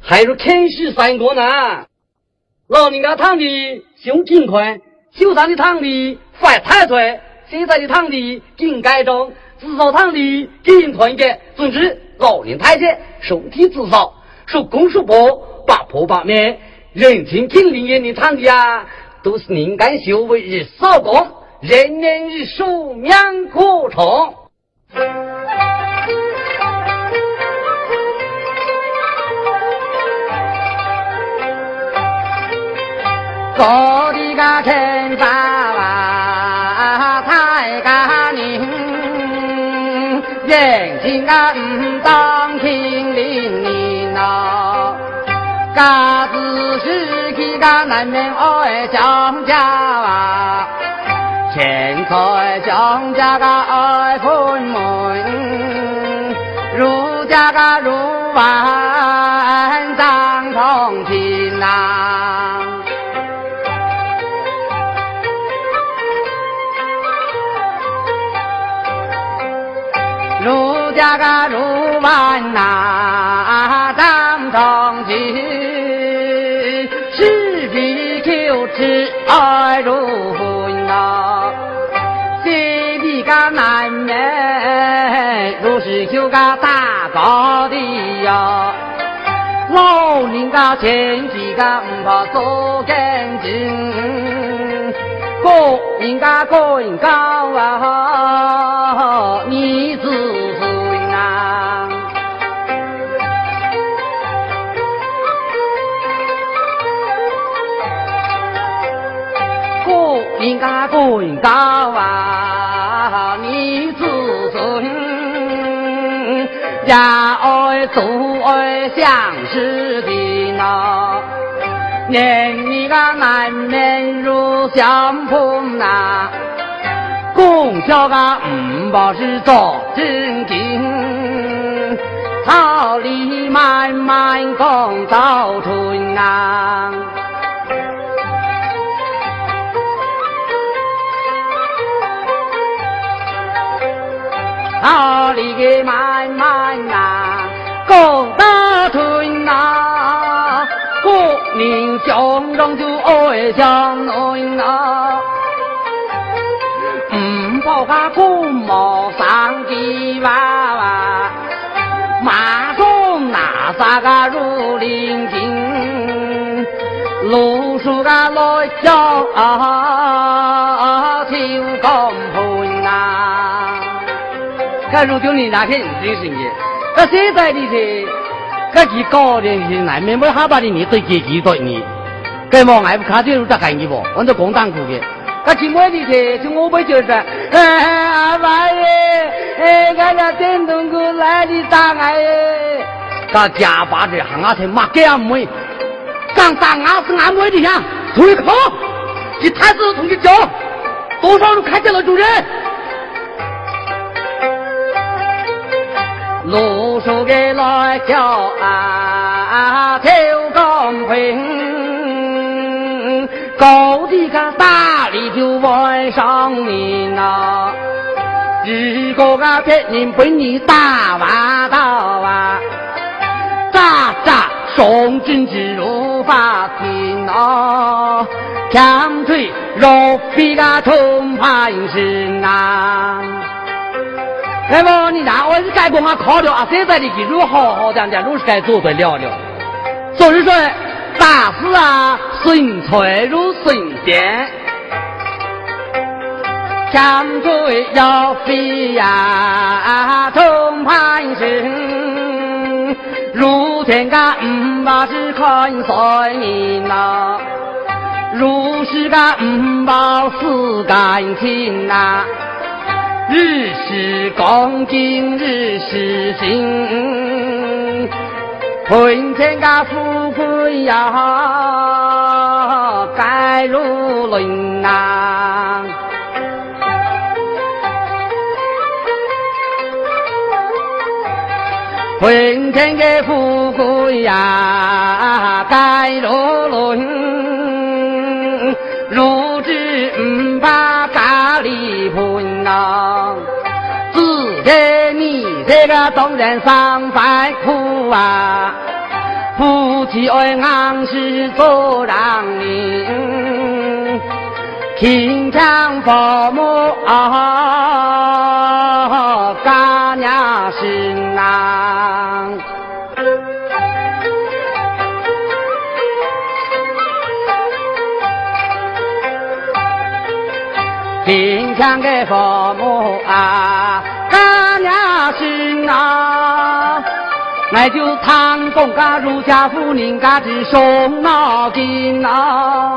还是天时三国呢？老人家躺的修挺宽，修上的躺的快太岁，现在的躺的紧改正，至少躺的紧团结。总之，老人太监身体至少，手工手薄，八婆八面，人情挺灵眼的躺的啊，都是宁干修为日少功，人人日寿命可长。 高的个天发啊，太个宁，眼睛个当听灵灵呐，嘎子是去个南面爱江家啊，钱财江家个爱分门，儒家个儒万张同情呐。儒家个儒万呐，张同情，是比求吃爱如婚呐。这里个南面，如是求个大高的呀。老人家前几个唔怕做干净，个人家个人高啊，你自尊啊。个人家个人高啊，你自尊。家爱祖爱相识的呐，年你个难免如相逢呐，公交个唔保是做正经，草里慢慢共早春呐。草里个慢慢呐，共早春呐，国民相中就爱相爱呐。抱个公毛上的娃娃，马中拿啥个如林经，路数个来叫啊，求公盆呐。这如今你那天真是的，这现在的是，这几高的是难免不好把你对阶级对你，这么爱不看这路在干你不，我这工当苦的。他今晚的去，就我不就是，阿爸耶，俺家电动车来的大爱耶，他家把这行啊才马给俺妹，刚大俺是俺妹的呀，出来考，你太子同去教，多少人看见了主人，路数给来叫啊，求公平。高的个大理就晚上你呐，如果个别人被你打完到啊，渣渣送政治入法庭啊，强推肉皮个通判刑呐。那么你哪我是该跟我考虑啊？现在的技术好好这样的，都是该做得了了。所以说。大事啊，顺财如顺电，强推要飞呀，通判刑，如天个唔把是看衰你呐，如是个唔保是感情呐，日是恭敬日是行。混天个富贵呀，该如轮呐。混天个富贵呀，该如轮。如知唔把咖喱盆呐，只给你这个东人上班苦啊。 夫妻爱硬是做让人，亲强父母家娘心呐。亲强的父母家娘心呐。那就唐公家儒家妇人家之胸脑筋啊，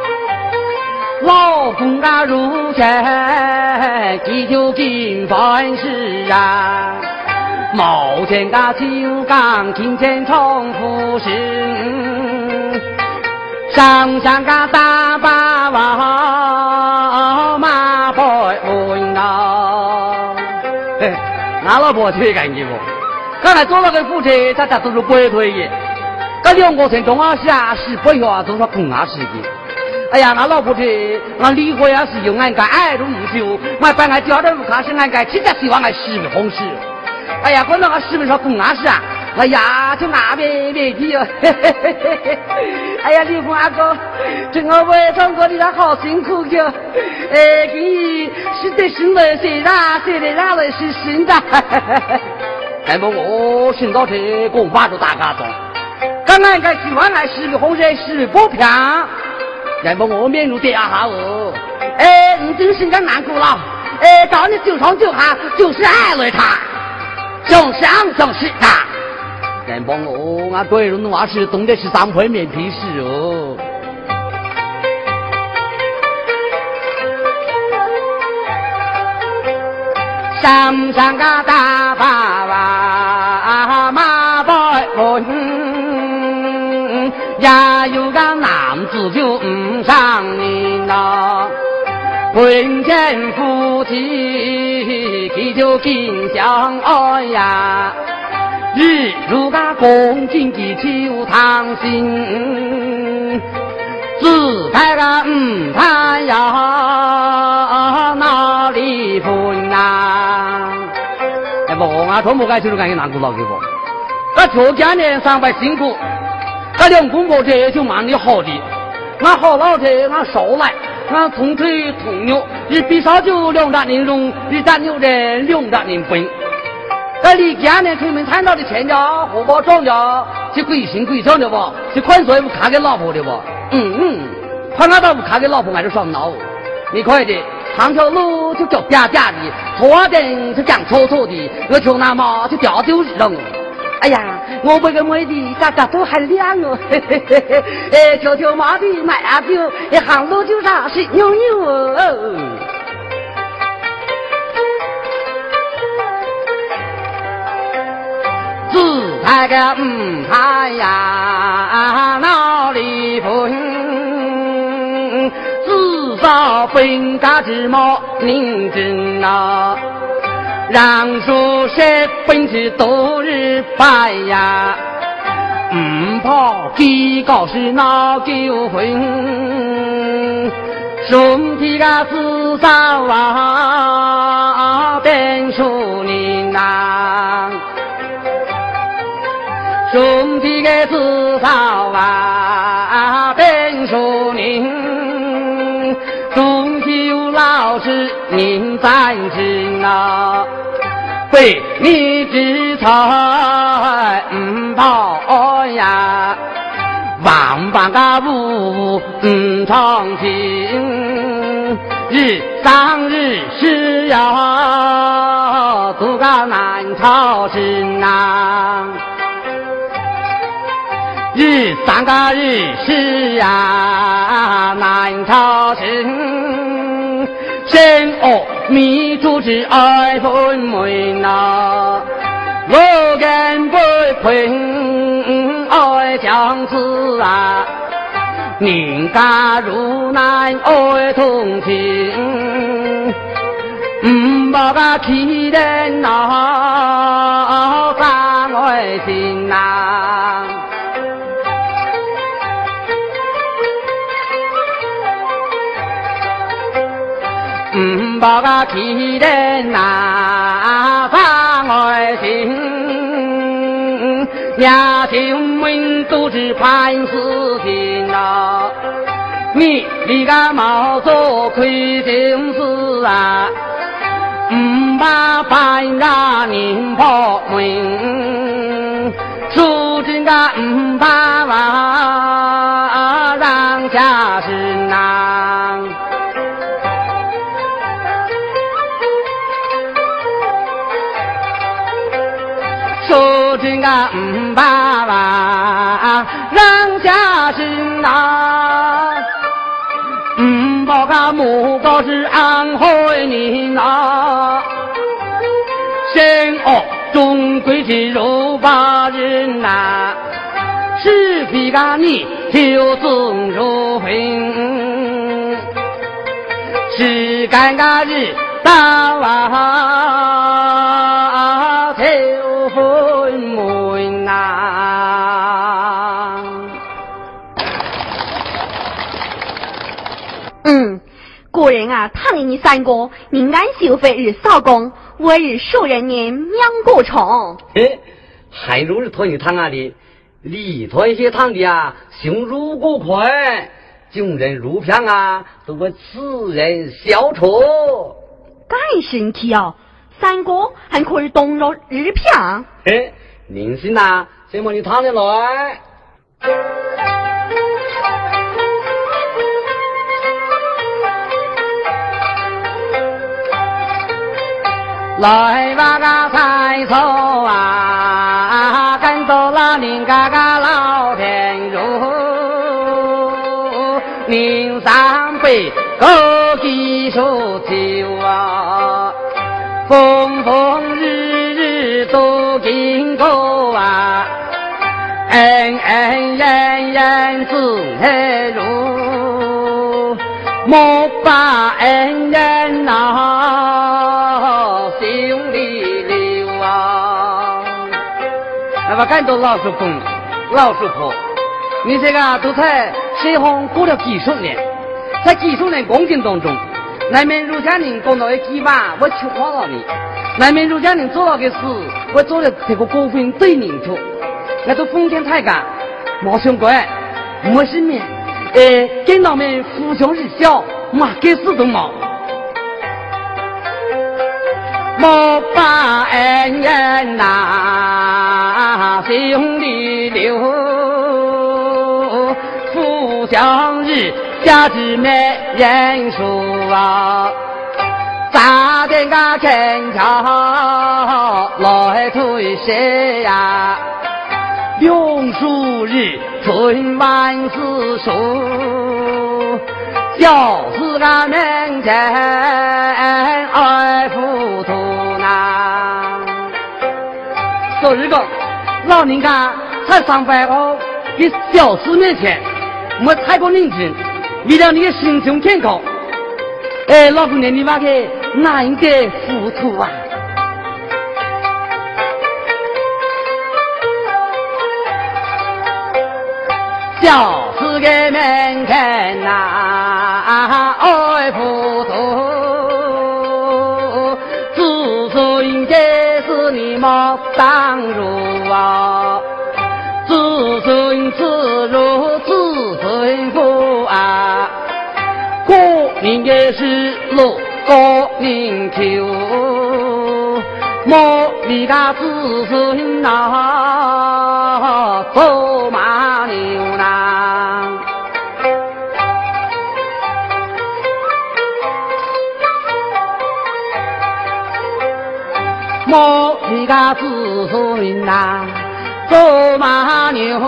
老公家儒家祈求金凡事啊，毛钱家就讲金钱重复时，上山家大把娃马背问啊，那老婆最感激我。刚才做了个副车，大家都是不会推的。这2个钱中是不要都是公事的。哎呀，那老婆的，那离婚是有俺家爱如不久，我本来叫的不看是俺家，其实希望俺视频红事。哎呀，关到俺视频上公事啊，哎呀，就那边提哟。哎呀，离婚阿哥，这我为中国的他好辛苦的，给你是得是那些啦，谁的让人是新的。但不我寻到这公巴住大家中，刚刚该喜欢俺视频红色视频不平，但不我面如点下哦，你真是个难过了，找你就床就下就是爱了他，想想就是他，但不我俺对人话是懂得是3回面皮事哦。上山个大把娃马背问，也有个男子就唔上你呐，婚前夫妻祈求金相爱呀，日如个恭敬的求堂心，自拍个拍呀哪里分啊？我从不该就是感觉难过老给我，这家呢上班辛苦，2公婆这就忙的好的，俺好老这俺少来，俺同腿同牛，你必少就200人容，你咱牛人200人分。离家呢出门看到的钱家荷包装家是贵心贵账的吧，是款税不卡给老婆的吧？款俺倒不卡给老婆，俺就上闹。你快点。长条路就叫嗲嗲的，拖灯就讲臭臭的，我穷那么就掉丢人。哎呀，我这个妹的大家都还亮哦，条条马的买啊丢，行路就上是扭扭哦。自拍个拍呀哪里分？至少分家之毛宁真啊，让数10分之度日白呀，怕几个是闹纠纷，兄弟个至少变数人呐，兄弟个至少变数人。终究老是您赞成啊，被你之才跑呀，万般个不长情，日上日是呀，都个难操心呐。日3个日是呀难操心，生恶迷主之爱分门呐，我跟不平爱相思啊，宁家如难爱同情，把个气人呐伤爱心呐。把个气人呐伤爱心， nhà chúng mình tu trì phán sư thiên đạo mi đi ga mạo tô khuy thiên sư à ba phán ra niệm phật mình su chính ga ba và让下是难说这个爸爸让家是哪报个母高是安徽你哪生哦终归是肉把人呐是比个你就总如平是尴尬日到啊就分门呐古人啊唐你三个宁安修废日扫公我日数人年명구虫还如是托你堂啊的李团些堂的啊行如果快众人如평啊都为此人消除该神奇哦三个还可以动若日평 您是哪什么你堂的来来吧个菜头啊跟着那您嘎嘎老天如您三杯枸杞手酒啊风风日日都经过啊恩恩怨怨自黑如莫把恩怨恼心里留啊那么看到老师公老师婆你这个都在社会过了几十年在几十年光景当中那边如家人讲到的几把我去夸了你那边如家人做了个事我做了这个过分对你处那都风险太高没相关没生命跟他们互相是笑嘛给事都冇莫把恩怨呐心里留互相日家之没人说啊咋的个天桥来推谁呀用数日春晚四数小四个面前爱糊涂呐所以讲老人家在上班后给小四面前我太过认真为了你的心胸健康老姑娘你把给哪一个糊涂啊小四个面前呐爱糊涂自尊这是你莫当如啊自尊自如自尊负啊过年的是路过年求莫你个自尊呐走马牛呐莫你个自尊呐走马牛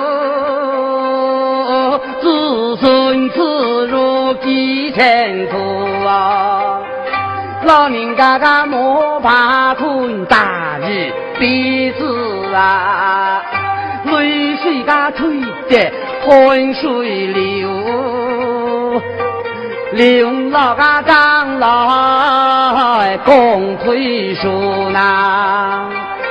自尊自如几前途啊老人家个莫怕困大日鼻子啊泪水个吹得汗水流刘老个长老共推书呐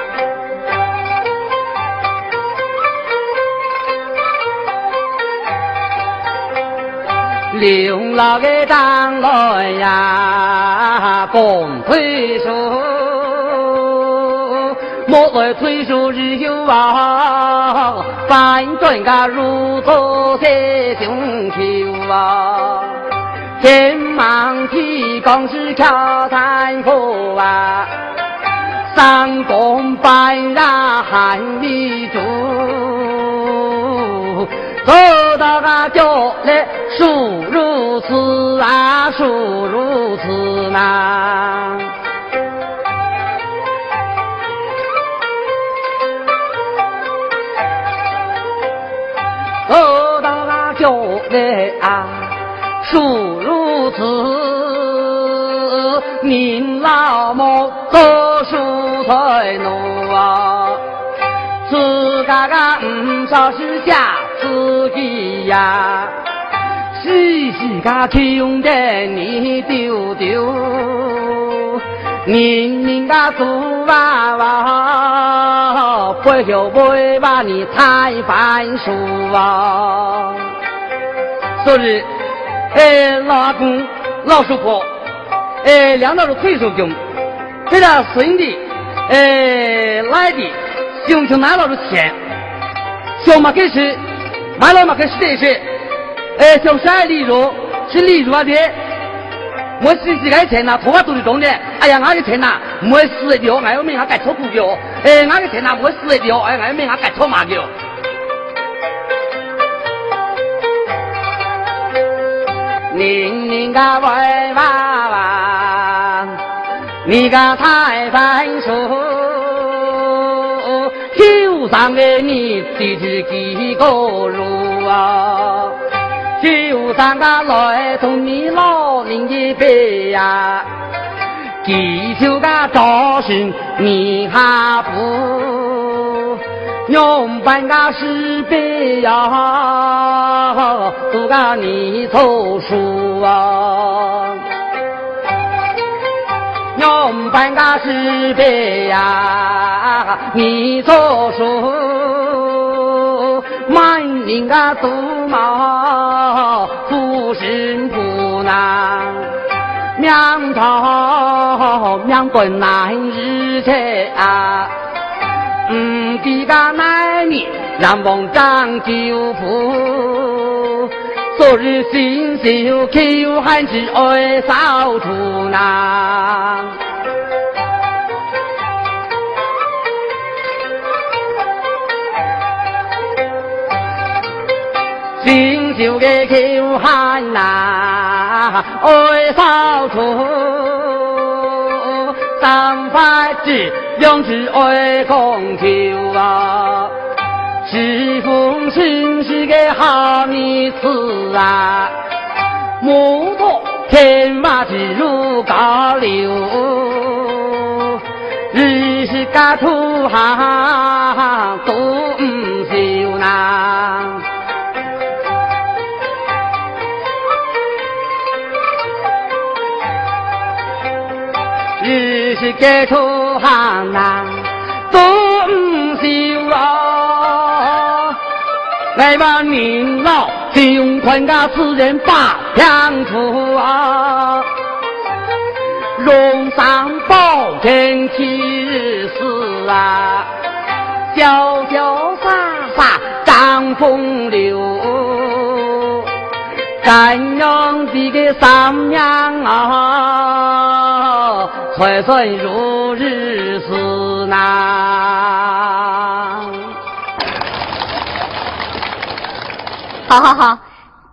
刘老个长老呀共推书莫来推数日有啊，反转个如错些胸口啊，天忙起更是挑担负啊，三公半让喊你住，走到个脚来数如此啊，数如此呐。走到那脚来啊，数如此，您老母做蔬菜奴啊，自家个唔少是下自己呀，时时个穷的你丢丢，您个做娃娃，不就不会把你太翻书啊。昨日老公老叔婆两道是退休工，这个孙的来的兄弟拿到了钱，小马开始买了马开始这是小山例如是例如啊的我是几个钱呐，头发都是中的，哎呀，俺个钱呐，没死的，俺有命还改错股票，俺个钱呐，没死的，俺有命还改错马票。您个歪娃娃，你个太翻书，就上给你的这几个路啊。就上个来从你老林的背呀，地球个招生你还不用半个十倍呀，都个你凑数啊，用半个十倍呀，你凑数，满人个都毛不是不难，明朝明顿难日切啊，这个男人让王张九福，昨日新秀口还是爱扫除呐。新秀的口喊呐，爱扫除，三番子两只爱供求啊，是风真是个好女子啊，木头天马之如高流，日是个土行都唔修呐。日是个土行呐，都唔修啊！来把您老就款个私人把相处啊，荣上保天七日死啊，潇潇洒洒张风流，干阳的个三娘啊，才算如日死呐。 好，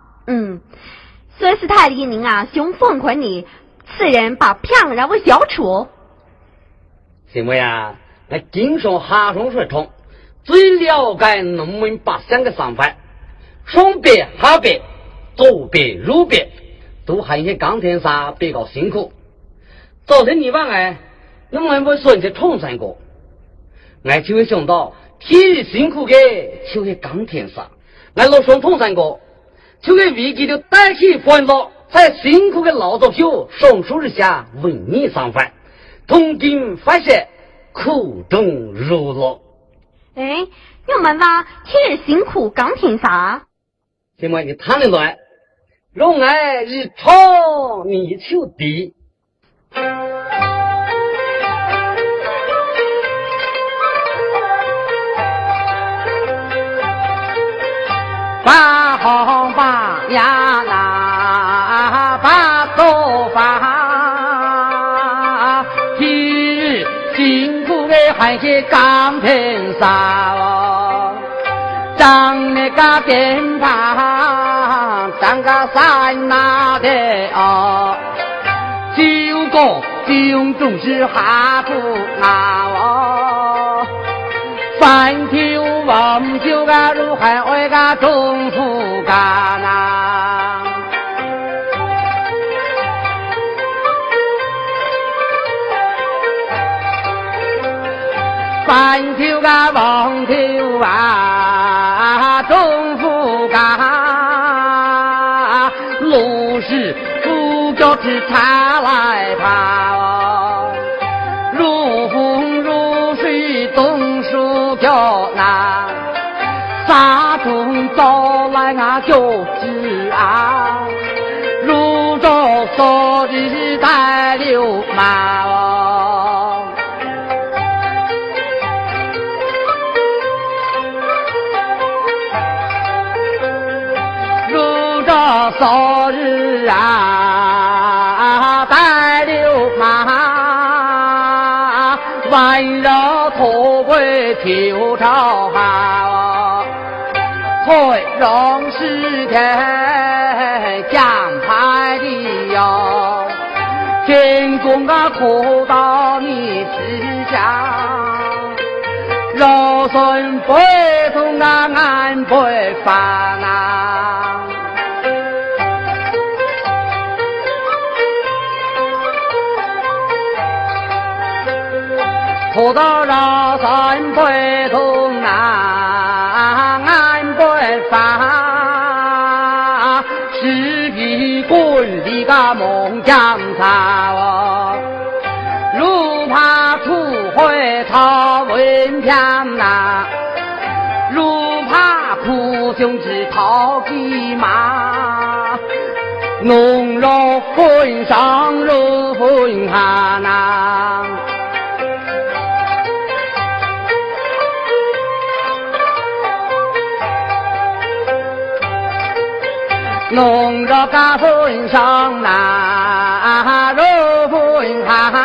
孙师太的您啊，熊凤捆你，此人把骗让我消除。 什么呀？那经上下上说通，最了解农民百姓的上班，上边下边左边右边都还些钢铁啥比较辛苦。早晨你问哎，那么我说你冲山过，俺就会想到体力辛苦的就是钢铁啥，俺老说冲山过，就给危机的带起欢乐，在辛苦的劳作票上树日下为你上饭，痛经发泄，苦中如乐。 哎，我们话体力辛苦钢铁啥？ 什么你谈得来？让俺日超你求低。 还是钢片沙哦，长那个鞭炮，长个山那的哦，九个九种是哈不拿哦，三条王九个如海为个中富干呐。三条个王条啊，中富干，路是不叫只茶来跑，如风如水东树叫那，沙中走来啊就知啊，如着所日带流马哦。昨日啊，带流马，温柔托归秋朝好，退容是天将派的哟，天公啊哭到你之下，肉笋背痛啊俺背烦啊。土到绕山背痛啊，俺背发，是皮滚的个梦江草哦，如怕出会草文强呐，如怕苦兄之讨鸡马，弄肉混上如混下呐。弄着个分上那肉分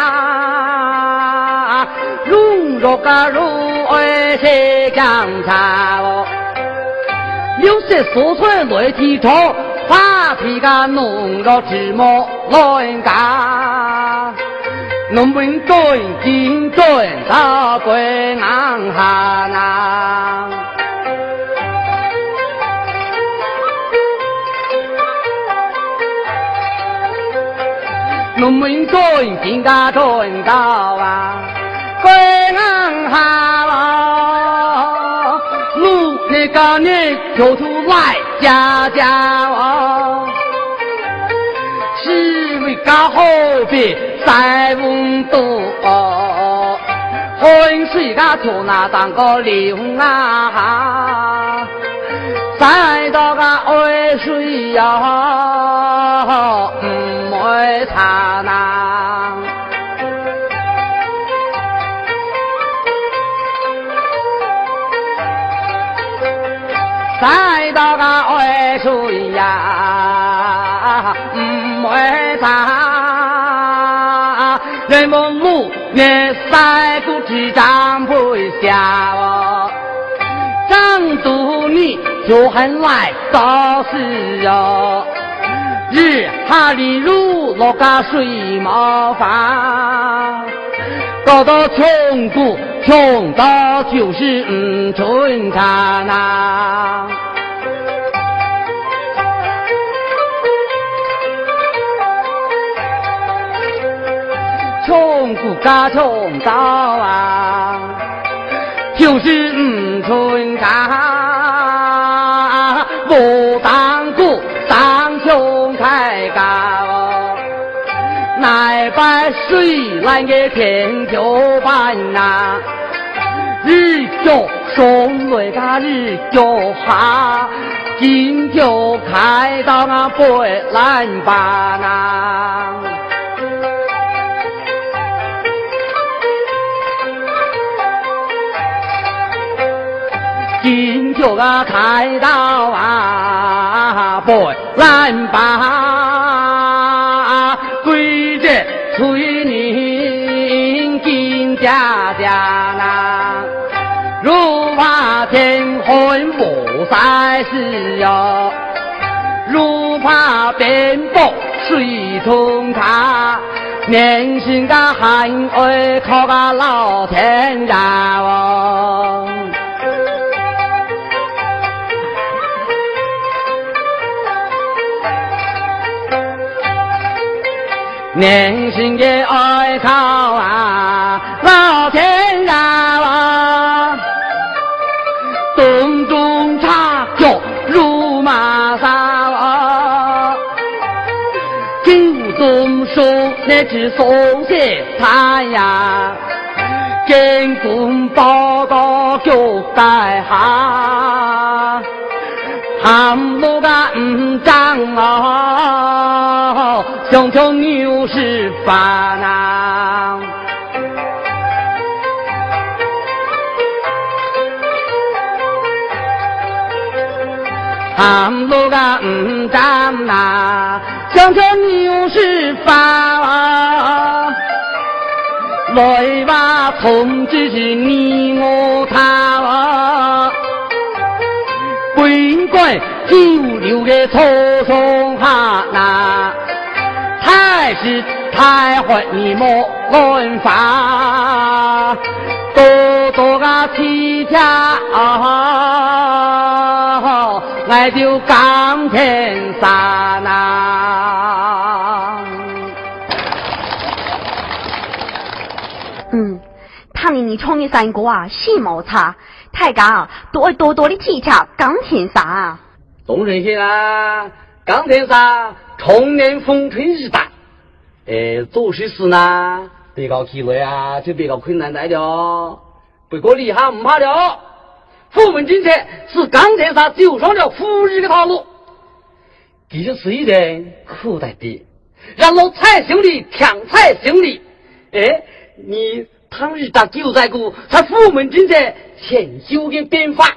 下，弄着个肉儿是江茶哦，有些所存来提着，把皮个弄着芝麻乱嘎，弄不准金准到归昂下那。农民转进个转到啊，归安下啊，路那个你跳出来家家哦，是为个后边在温度哦，浑水个跳那当个流啊，再到个爱水呀。为他那再到个爱水呀，为他人们路也塞不起长不下哦，长度你就很来到是哦。日哈里如落个水毛发，搞到穷苦穷到就是春茶呐。穷苦噶穷到啊，就是春茶，不当苦当穷开高，乃把水来给天就办呐，日就送来个日就下，今就开到那背烂巴呐。今就开到啊背烂巴，归着催你进家家呐。 天昏无赛事哟，如怕颠簸水冲茶，年轻个汉儿靠个老天家哦。年轻的爱靠啊老天家啊，冬中插脚如马沙啊，九冬收那只松懈太呀，见公报告就该下，喊路个长啊，熊熊牛是烦啊。喊路个长啊，熊熊牛是烦啊。来吧，同志是你我他啊。不管九流的匆匆哈那，太是太坏你莫乱法，多多个起家啊，来就钢天山呐。 唐年你创业三国啊，戏冇差。大家都会多多的体察钢铁砂。 东人些啊，钢铁砂常年风吹日打，做事时呢，别搞气馁啊，就别搞困难来了。不过厉害唔怕了，富门金钱是钢铁砂走上了富裕的道路。其实是一点苦在的，让我菜兄弟抢菜兄弟，你唐日打九在股，他富门金钱前修的变法。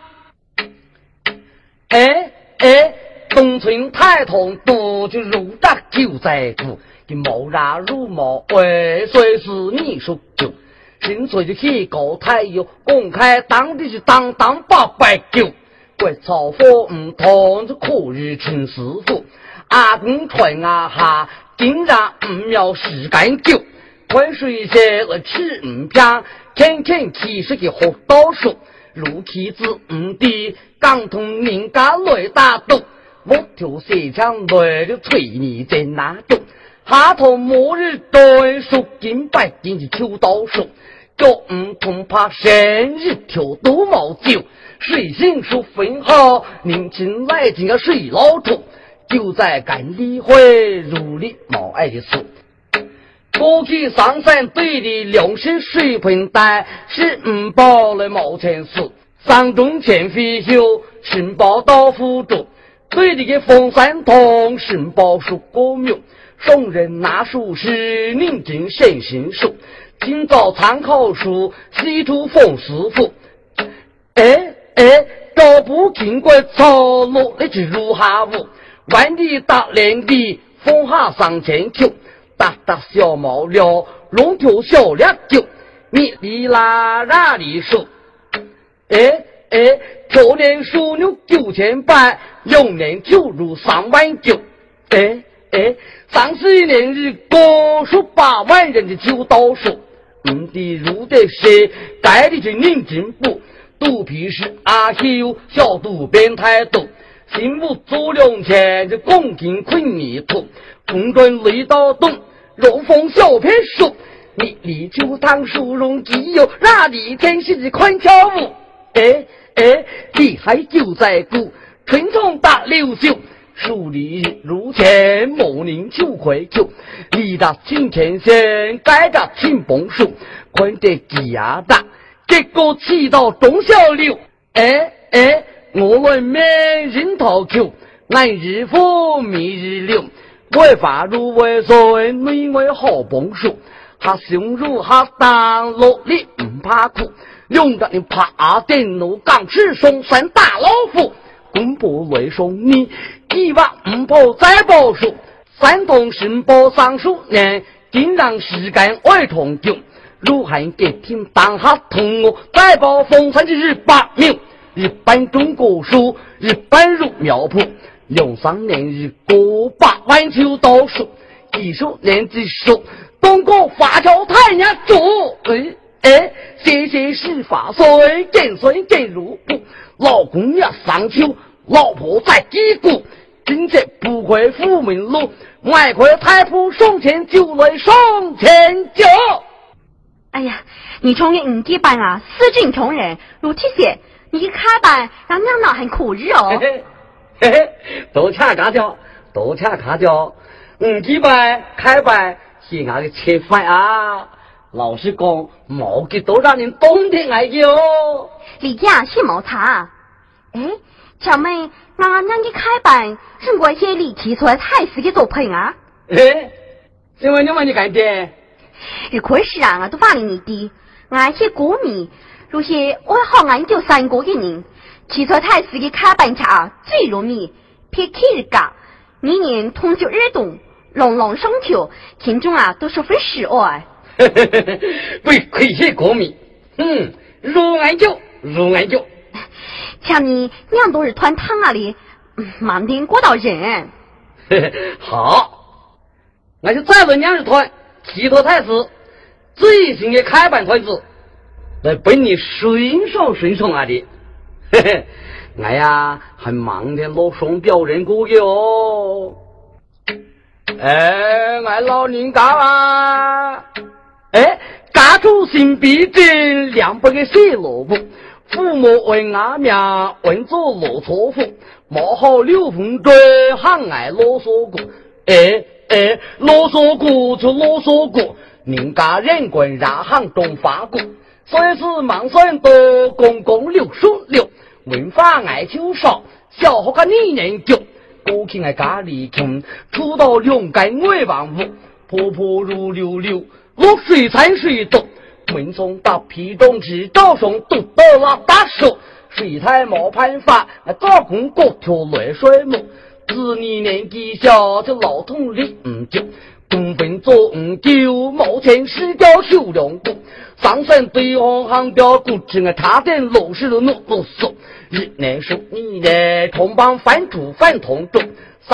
东村太同多就入打九在股，给毛รา入毛为谁是你说九？现在就去搞太有公开当地是当890，为炒货同着苦日陈师傅，阿公传啊哈，竟然秒时间九。关水些了吃平，天天其实给好倒数，如其子的刚同人家来打斗，我条西枪来就催你在哪斗，下头末日对数金百斤的秋刀手，就恐怕生日条都毛酒，水性数分好，年轻来进个水老土，就在干理会如里毛爱的事。过去上山对的粮食水平带是报了毛钱事，上中前飞修申报到辅助，对的个凤山通申报属国苗，送人拿书是宁静先行书，今早参考书西出凤师傅，高不经过草路那去如下午，万里大连的风下上前去，大大小毛料龙头小两九，你里拉哪里数？去年属牛9800，用年就入3万9。31年日高数8万人的秋刀数，的如的是该的是宁进步，肚皮是阿修小肚变态肚，心目足量前的共进困泥土，空端雷刀洞，肉风小片树，你里就当殊荣基友，那里天是的宽跳舞。厉害就在股，春虫打溜秀，树里如前莫宁就快球，李大青前线改个青崩树，宽得几牙大，结果起到中小六。我问面人头球，俺日复明日流，为法如为水，内为好崩树，他胸如他当落力唔怕苦。用得你爬电脑钢是松山大老虎，公布为送你一万五跑再报数，三通申报上数年，竟让时间外同久，如汉给听当下同我再报风山之日8秒， 日本中国书，日本入苗圃，03年日过8万秋倒数，10年之数，东国发条太阳主，谢谢是法岁，见岁见入部，老公要上秋，老婆在击鼓，今天不会富民路，外回太仆送钱就来送钱酒。 哎呀，你从5级班啊，四郡同仁，如这些，你去开班让娘老很苦日哦。 嘿嘿，多恰卡叫，5级班开班是俺的吃饭啊。老实讲，毛给都让人冬天来的哦。 你家是毛茶，小妹，俺娘去开班，是我些力气出来太死的作品啊。 因为你们你干的？ 日可是啊，都发你的，俺些歌迷，如些我好俺就3个的人，起出太死的开班茶最容易，撇开日噶，年年通就日动，朗朗上口，听众啊都十分喜爱。 为亏些歌迷，如俺就。 像你娘都是团汤啊里，满天过到人。 好，我就再问2日团，其他太子最新的开班团子，来本你顺手啊的。我呀还忙的老双标人过哟。俺老人家啊，家住新逼镇200个小萝卜。父母问俺命，问做罗错夫，毛好6分钟，喊爱啰嗦过，啰嗦过就啰嗦过，人家人棍让行中发过，所以是忙算多，公公66，文化爱秋少，小学个2年9，过去爱家里穷，出到勇敢外王屋，婆婆如溜溜，落水残水多。文松大皮中指招上都到了大手，水太没办法，早工过条来水木，子女年纪小就老痛力就公分做9毛钱是交修两股，上山对行标股只差点老是的弄不熟，日年数你的同帮反主反同中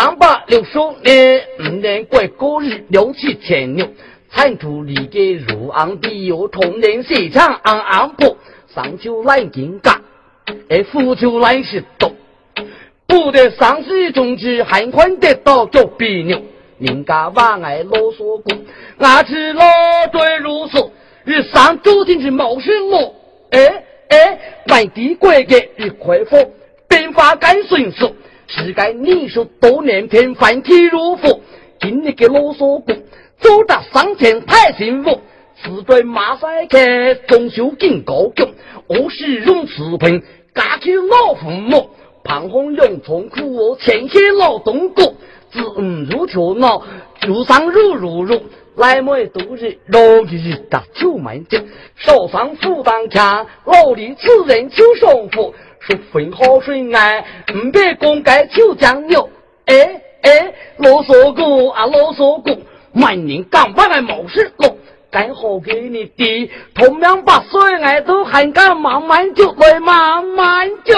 ，360年5年过过日2起前牛。产出里给入昂必有同人市场昂坡，上秋来金嘎，富秋来是多，不得上市种植还款得到就比牛，人家往爱啰嗦过，俺是老对如数，日上注定是毛是路，外地贵给日快活，变化干顺手，是该你说多年天反体如佛，今日给啰嗦过。走到上前太幸福，此对马赛克中秋景高中，我是用瓷盆家去老父母，胖红用从苦我前些劳动过，自如头脑就上如来没都是老日打就满劲，手上负担强，老里自然就上福，说分好水爱，别公该就讲牛，啰嗦过啊啰嗦过。万人赶快来谋事喽！刚好给你的同样把水爱都喊干慢慢就来慢慢就。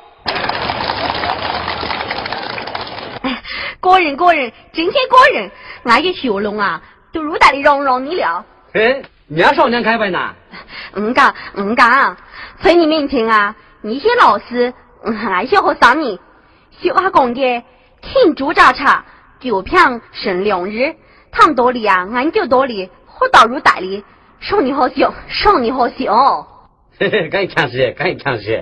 过人，真些过人，俺个小龙啊，都如大的让你了。 你要少年开班呐？ 敢，在你面前啊，你些老师，俺小学3年，小下讲的天竺炸茶，9片省2日。汤多里啊，俺就多里，活到如大里，上你好笑。 赶紧尝试。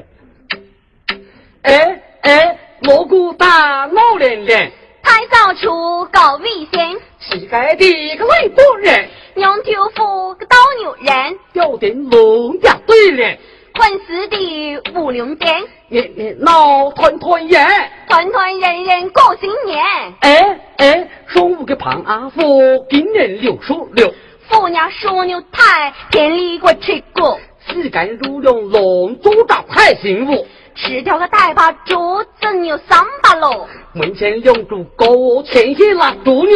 锣鼓打老连连， 太早出搞危险， 膝盖的个外国人， 娘头夫个倒牛人， 吊点龙家对联， 混死的5龙点， 年闹团圆， 团人过新年。 上午个胖阿夫今年66， 妇娘属牛太偏离过吃过， 时间如龙龙组长太幸福， 吃条个大把猪真有3把喽， 门前两株狗前些拉猪牛，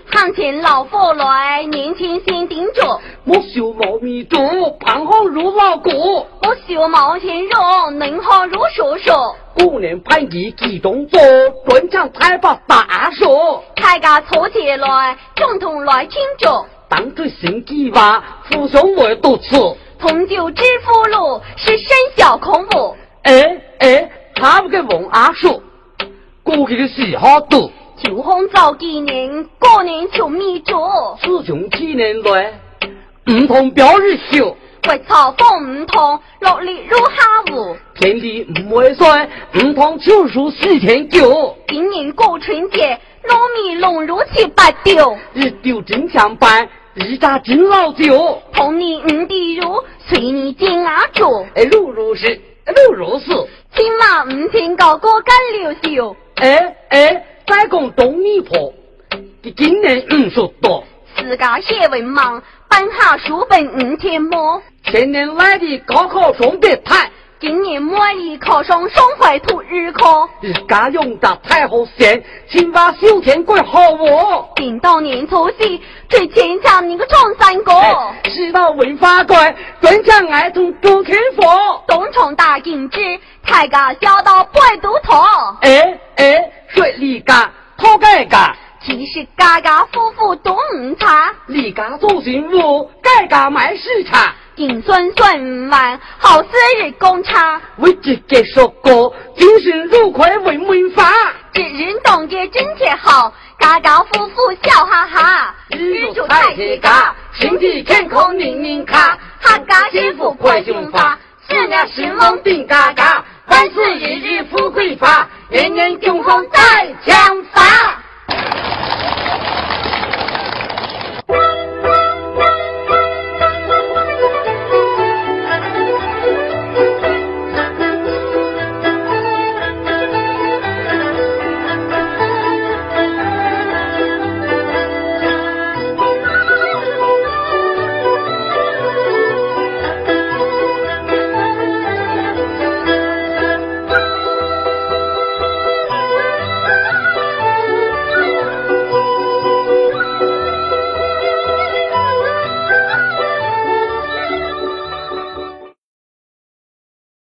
行前老夫来，年前先顶着。 莫修毛米竹，胖好如老骨。 我修毛钱肉，能好如叔叔。 过年盘地集中做，专场采把大说。 大家凑起来，共同来庆祝。 当着新计划，父兄妹都吃。 同酒知福禄，是生肖恐怖。 他不给问阿叔，过去的事好多。 秋红早几年，过年求米粥。 师兄几年来，唔同表日休。 为草风唔同，落力如下午。 天地唔会衰，唔同秋树四千九。 今年过春节，糯米龙如7、8丢。 日丢真相办，日炸真老酒。 同你唔地如，随你进阿住。 路如是，路如是。 今晚唔听高歌干流秀。 再讲东米婆，今年50多。 自家写文盲，办下书本5天末。 前年来的高考双别台， 今年模拟考上双怀土日考。 日家用的太后县，请把修天鬼好我。 顶到年初四，最牵强你个撞三个。 世道违法怪，专讲爱从主天佛。 东床大金枝，太家小到不会读头。 水里家讨改家。 其实家家夫妇都唔差， 李家做新妇，改家卖市茶， 金孙孙万好似日公差， 为这个说过，精神如愧为门法， 这人动节真切好，家家夫妇笑哈哈， 日出太铁家，身体健康宁宁卡， 哈家幸福快胸发，4年10梦定嘎嘎，万事日日富贵发，年年共同在强发。